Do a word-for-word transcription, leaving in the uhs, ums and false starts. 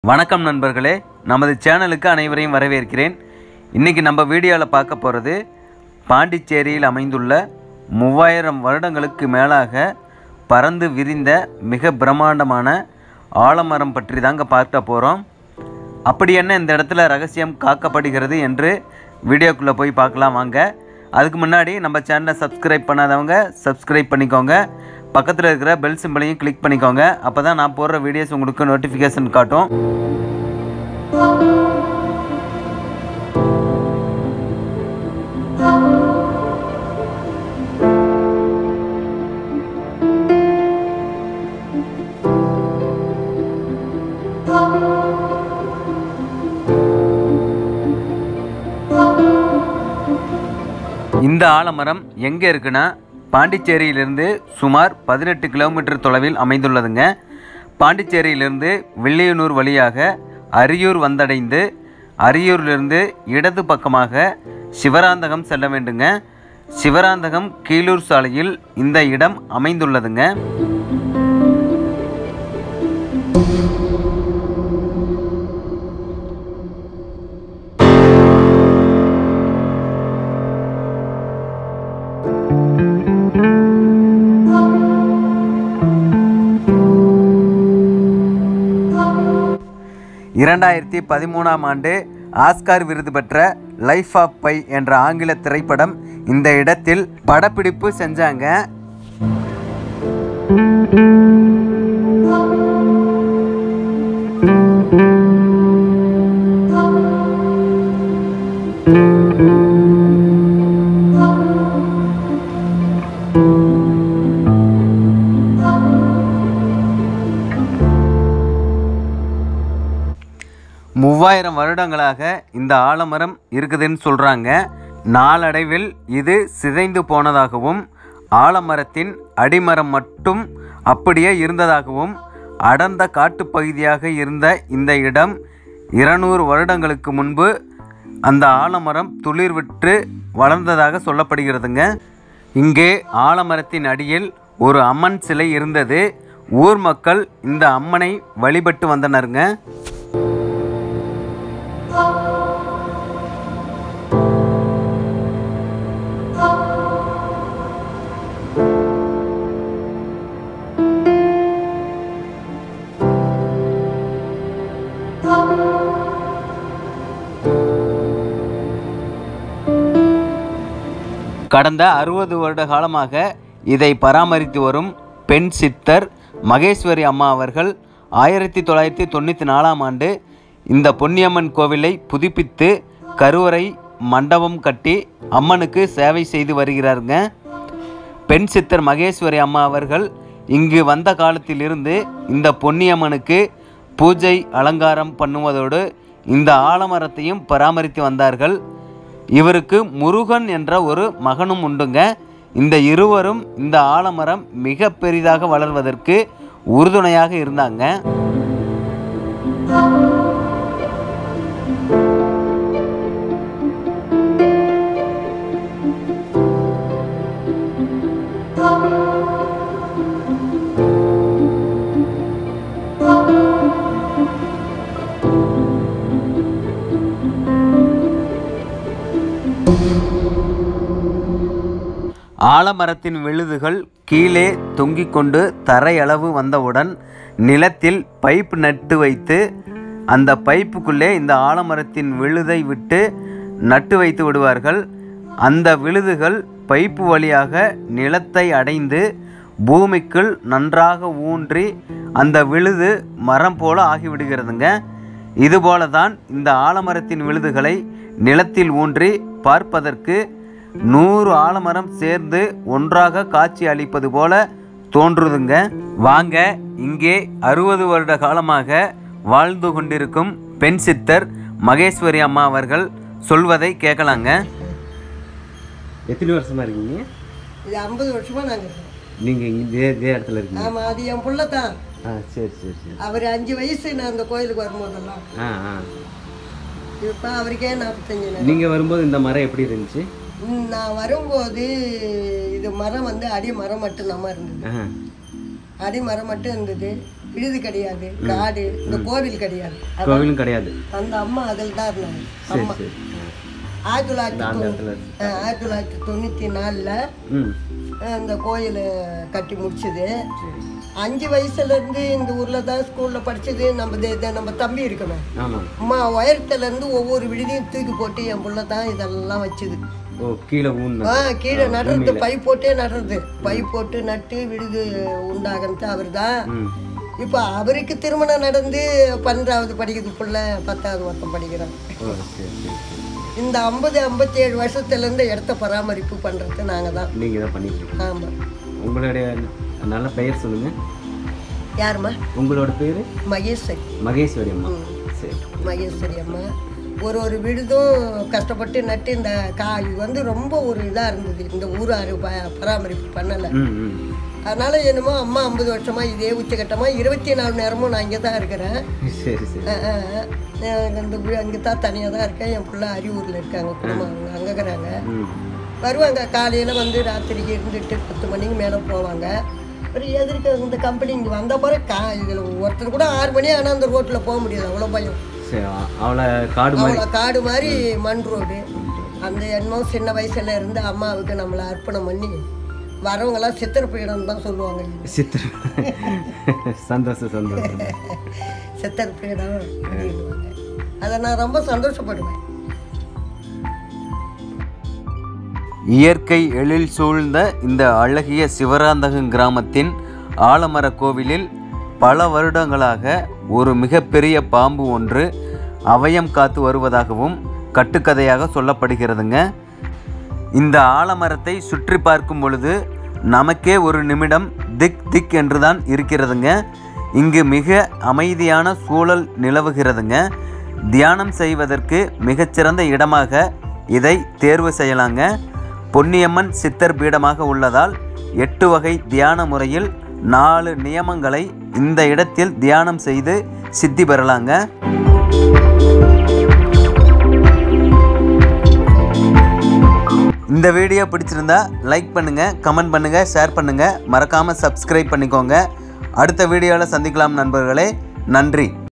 வணக்கம் நண்பர்களே, நமது சேனலுக்கு அனைவரையும் வரவேற்கிறேன். இன்றைக்கி நம்ம வீடியோவில் பார்க்க போகிறது பாண்டிச்சேரியில் அமைந்துள்ள மூவாயிரம் வருடங்களுக்கு மேலாக பறந்து விரிந்த மிக பிரம்மாண்டமான ஆலமரம் பற்றி தாங்க பார்க்க போகிறோம். அப்படி என்ன இந்த இடத்துல ரகசியம் காக்கப்படுகிறது என்று வீடியோக்குள்ளே போய் பார்க்கலாம் வாங்க. அதுக்கு முன்னாடி நம்ம சேனலை சப்ஸ்கிரைப் பண்ணாதவங்க சப்ஸ்கிரைப் பண்ணிக்கோங்க. பக்கத்தில் இருக்கிற பெல் சிம்பிளையும் கிளிக் பண்ணிக்கோங்க. அப்போ தான் நான் போடுற வீடியோஸ் உங்களுக்கு நோட்டிஃபிகேஷன் காட்டும். இந்த ஆலமரம் எங்கே இருக்குன்னா பாண்டிச்சேரியிலிருந்து சுமார் பதினெட்டு கிலோமீட்டர் தொலைவில் அமைந்துள்ளதுங்க. பாண்டிச்சேரியிலிருந்து வில்லியனூர் வழியாக அரியூர் வந்தடைந்து அரியூரிலிருந்து இடது பக்கமாக சிவராந்தகம் செல்ல வேண்டுங்க. சிவராந்தகம் கீழூர் சாலையில் இந்த இடம் அமைந்துள்ளதுங்க. இரண்டாயிரத்தி பதிமூணாம் ஆண்டு ஆஸ்கார் விருது பெற்ற லைஃப் ஆஃப் பை என்ற ஆங்கில திரைப்படம் இந்த இடத்தில் படப்பிடிப்பு செஞ்சாங்க. மூவாயிரம் வருடங்களாக இந்த ஆலமரம் இருக்குதுன்னு சொல்கிறாங்க. நாளடைவில் இது சிதைந்து போனதாகவும் ஆலமரத்தின் அடிமரம் மட்டும் அப்படியே இருந்ததாகவும் அடர்ந்த காட்டுப்பகுதியாக இருந்த இந்த இடம் இருநூறு வருடங்களுக்கு முன்பு அந்த ஆலமரம் துளிர்விட்டு வளர்ந்ததாக சொல்லப்படுகிறதுங்க. இங்கே ஆலமரத்தின் அடியில் ஒரு அம்மன் சிலை இருந்தது. ஊர் மக்கள் இந்த அம்மனை வழிபட்டு வந்தனருங்க. கடந்த அறுபது வருட காலமாக இதை பராமரித்து வரும் பெண் சித்தர் மகேஸ்வரி அம்மா அவர்கள் ஆயிரத்தி தொள்ளாயிரத்தி தொண்ணூற்றி நாலாம் ஆண்டு இந்த பொன்னியம்மன் கோவிலை புதுப்பித்து கருவறை மண்டபம் கட்டி அம்மனுக்கு சேவை செய்து வருகிறாருங்க. பெண் சித்தர் மகேஸ்வரி அம்மா அவர்கள் இங்கு வந்த காலத்திலிருந்து இந்த பொன்னியம்மனுக்கு பூஜை அலங்காரம் பண்ணுவதோடு இந்த ஆலமரத்தையும் பராமரித்து வந்தார்கள். இவருக்கு முருகன் என்ற ஒரு மகனும் உண்டுங்க. இந்த இருவரும் இந்த ஆலமரம் மிக பெரிதாக வளர்வதற்கு உறுதுணையாக இருந்தாங்க. ஆலமரத்தின் விழுதுகள் கீழே தொங்கிக் கொண்டு தரையளவு வந்தவுடன் நிலத்தில் பைப் நட்டு வைத்து அந்த பைப்புக்குள்ளே இந்த ஆலமரத்தின் விழுதை விட்டு நட்டு வைத்து விடுவார்கள். அந்த விழுதுகள் பைப்பு வழியாக நிலத்தை அடைந்து பூமிக்குள் நன்றாக ஊன்றி அந்த விழுது மரம் போல ஆகிவிடுகிறதுங்க. இதுபோல தான் இந்த ஆலமரத்தின் விழுதுகளை நிலத்தில் ஊன்றி பார்ப்பதற்கு நூறு ஆலமரம் சேர்ந்து ஒன்றாக காட்சி அளிப்பது போல தோன்றுதுங்க. வாங்க, இங்கே அறுபது வருட காலமாக வாழ்ந்து கொண்டிருக்கும் பெண் சித்தர் மகேஸ்வரி அம்மா அவர்கள் சொல்வதை கேட்கலாங்க. எத்தனை வருஷமா இருக்கீங்க? இது ஐம்பது வருஷமா நாங்கள் இருக்கோம். நீங்கள் இதே இதே இடத்துல இருக்கீங்க? ஆமாம், அது என் பிள்ளை தான். ஆ, சரி சரி சரி. அவர் அஞ்சு வயசு நான் அந்த கோயிலுக்கு வரும்போதெல்லாம். ஆ ஆ. இப்போ அவருக்கே நாற்பத்தஞ்சு. நீங்கள் வரும்போது இந்த மரம் எப்படி இருந்துச்சு? நான் வரும்போது இது மரம் வந்து அடி மரம் மட்டும் நம்ம இருந்தது. அடி மரம் மட்டும் இருந்தது. விடுதி கிடையாது, காடு, இந்த கோவில் கிடையாது, கோவிலும் கிடையாது. அந்த அம்மா அதில் தான் இருந்தாங்க. அம்மா ஆயிரத்தி தொள்ளாயிரத்தி தொண்ணூத்தி ஆயிரத்தி தொள்ளாயிரத்தி தொண்ணூற்றி நாலில் இந்த கோயில் கட்டி முடிச்சது. அஞ்சு வயசுலேருந்து இந்த ஊரில் தான் ஸ்கூலில் படித்தது. நம்ம நம்ம தம்பி இருக்கணும், அம்மா உயரத்துலேருந்து ஒவ்வொரு விடுதியும் தூக்கி போட்டு என் பிள்ளை தான் இதெல்லாம் வச்சுது. கீழே ஆ கீழே நடுறது, பை போட்டே நடுறது, பை போட்டு நட்டு விடுது உண்டாகிறது அவர் தான். இப்போ அவருக்கு திருமணம் நடந்து பன்னெண்டாவது படிக்கிறது பிள்ளை பத்தாவது வருஷம் படிக்கிறான். இந்த ஐம்பது ஐம்பத்தி ஏழு வருஷத்துலேருந்து இடத்த பராமரிப்பு பண்ணுறது நாங்கள் தான். நீங்கள் தான் பண்ணிட்டு. ஆமாம். உங்களுடைய நல்ல பெயர் சொல்லுங்கள். யாரும்மா? உங்களோட பேர்? மகேஸ்வரி. மகேஸ்வரி அம்மா. சரி, மகேஸ்வரி அம்மா. ஒரு ஒரு விடுதும் கஷ்டப்பட்டு நட்டு இந்த காய் வந்து ரொம்ப ஒரு இதாக இருந்தது. இந்த ஊராறு ப பராமரிப்பு பண்ணலை. அதனால என்னமோ அம்மா ஐம்பது வருஷமா இதே உச்சகட்டமாக இருபத்தி நாலு நேரமும் நான் இங்கே தான் இருக்கிறேன். சரி சரி. அந்த அங்கே தான் தனியாக தான் இருக்கேன். என் பிள்ளை அரியூரில் இருக்காங்க, குடும்பம் அவங்க அங்கே இருக்கிறாங்க. வருவாங்க காலையில் வந்து ராத்திரிக்கு இருந்துட்டு பத்து மணிக்கு மேலே போவாங்க. அப்புறம் எதிர்க்க இந்த கம்பெனி இங்கே வந்த பிறகு கா இதில் ஒருத்தர் கூட ஆறு மணி ஆனால் அந்த ரோட்டில் போக முடியாது, அவ்வளோ பயம். அவ்வளோ காடு அவ்வளோ காடு மாதிரி மண் ரோடு. அந்த என்னமோ சின்ன வயசுல இருந்து அம்மாவுக்கு நம்மளை அர்ப்பணம் பண்ணி வரவங்களாம் சித்திரப்பீடம் தான் சொல்லுவாங்க. சித்திர சந்தோஷம் சந்தோஷம் சித்திரப்பீடம் அப்படின்வாங்க. அதை நான் ரொம்ப சந்தோஷப்படுவேன். இயற்கை எழில் சூழ்ந்த இந்த அழகிய சிவராந்தகம் கிராமத்தின் ஆலமர கோவிலில் பல வருடங்களாக ஒரு மிகப்பெரிய பாம்பு ஒன்று அவயம் காத்து வருவதாகவும் கட்டுக்கதையாக சொல்லப்படுகிறதுங்க. இந்த ஆலமரத்தை சுற்றி பார்க்கும் பொழுது நமக்கே ஒரு நிமிடம் திக் திக் என்று தான் இருக்கிறதுங்க. இங்கு மிக அமைதியான சூழல் நிலவுகிறதுங்க. தியானம் செய்வதற்கு மிகச்சிறந்த இடமாக இதை தேர்வு செய்யலாங்க. பொன்னியம்மன் சித்தர் பீடமாக உள்ளதால் எட்டு வகை தியான முறையில் நாலு நியமங்களை இந்த இடத்தில் தியானம் செய்து சித்தி பெறலாங்க. இந்த வீடியோ பிடிச்சிருந்தா லைக் பண்ணுங்கள், கமெண்ட் பண்ணுங்கள், ஷேர் பண்ணுங்கள், மறக்காமல் சப்ஸ்கிரைப் பண்ணிக்கோங்க. அடுத்த வீடியோவில் சந்திக்கலாம் நண்பர்களே. நன்றி.